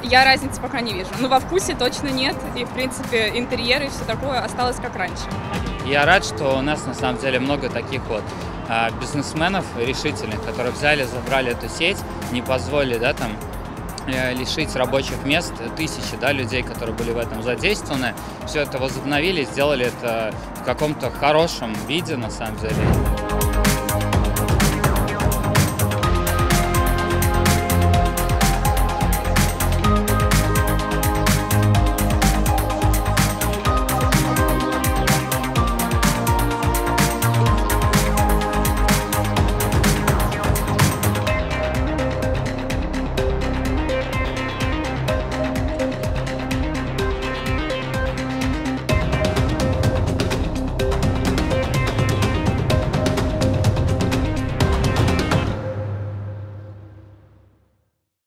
Я разницы пока не вижу. Но во вкусе точно нет. И, в принципе, интерьеры и все такое осталось как раньше. Я рад, что у нас на самом деле много таких вот бизнесменов решительных, которые взяли, забрали эту сеть, не позволили, да, там, лишить рабочих мест тысячи, да, людей, которые были в этом задействованы. Все это возобновили, сделали это в каком-то хорошем виде, на самом деле.